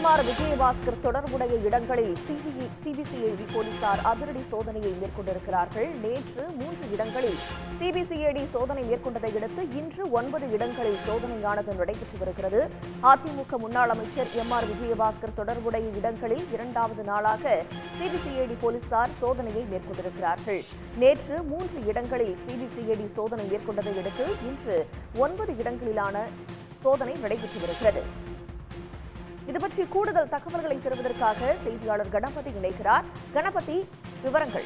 MR. Vijayabaskar தொடர்புடைய இடங்களில் CBCID போலீசார் அதிரடி சோதனையை மேற்கொண்டிருக்கிறார்கள். நேற்று 3 இடங்களில் சிபிசிஐடி சோதனை மேற்கொண்டதை அடுத்து இன்று 9 இடங்களில் சோதனையானது நடைபெற்று வருகிறது. அதிமுக முன்னாள் அமைச்சர் எம்.ஆர். விஜயபாஸ்கர் தொடர்புடைய இடங்களில் 2வது நாளாக சிபிசிஐடி போலீசார் சோதனையை மேற்கொண்டிருக்கிறார்கள். நேற்று 3 இடங்களில் சிபிசிஐடி சோதனை மேற்கொண்டதை அடுத்து இன்று 9 இடங்களிலான சோதனை நடைபெற்று வருகிறது. இதுபற்றி கூடுதல் தகவல்களை தருவதற்காக செய்தியாளர் கணபதி இணைகிறார். கணபதி, விவரங்கள்.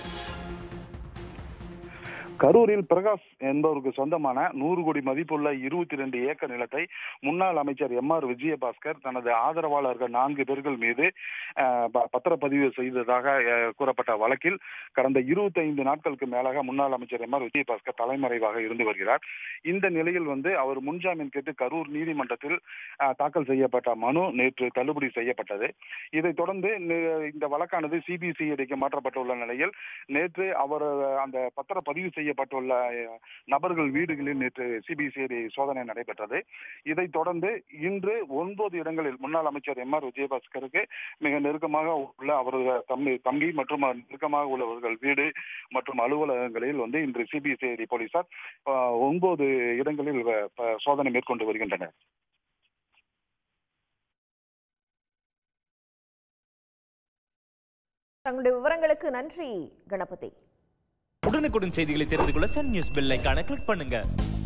கரூரில் பிரகாஷ் என்பவருக்கு சொந்தமான 100 கோடி மதிப்புள்ள 22 ஏக்கர் நிலத்தை முன்னாள் அமைச்சர் எம்.ஆர். விஜயபாஸ்கர் தனது ஆதரவாளர்கள் 4 பேர்கள் மீது பத்திரப்பதிவு செய்ததாக கூறப்பட்ட வழக்கில் கடந்த 25 நாட்களுக்கு மேலாக முன்னாள் அமைச்சர் எம்.ஆர். விஜயபாஸ்கர் தலைமறைவாக இருந்து வருகிறார். இந்த நிலையில் அவர் முன்ஜாமீன் கேட்டு கரூர் நீதிமன்றத்தில் தாக்கல் செய்யப்பட்ட மனு நேற்று தள்ளுபடி செய்யப்பட்டது. இதைத் தொடர்ந்து இந்த வழக்கானது சிபிசிஐடிக்கு மாற்றப்பட்டுள்ள நிலையில் நேற்று அவர் அந்த பத்திரப்பதிவு செய்யப்பட்டுள்ள நபர்கள் வீடுகளில் நேற்று சிபிசிஐடி சோதனை நடைபெற்றது. இதைத் தொடர்ந்து இன்று 9 இடங்களில் முன்னாள் அமைச்சர் எம்.ஆர். விஜயபாஸ்கருக்கு மிக நெருக்கமாக உள்ள அவரது தம்பி மற்றும் நெருக்கமாக உள்ளவர்கள் வீடு மற்றும் அலுவலகங்களில் இன்று சிபிசிஐடி போலீசார் 9 இடங்களில் சோதனை மேற்கொண்டு வருகின்றனர். தங்களுடைய விவரங்களுக்கு நன்றி கணபதி. உடனுக்குடன் செய்திகளை தெரிந்து கொள்ள சன் நியூஸ் பெல் ஐகானை கிளிக் பண்ணுங்க.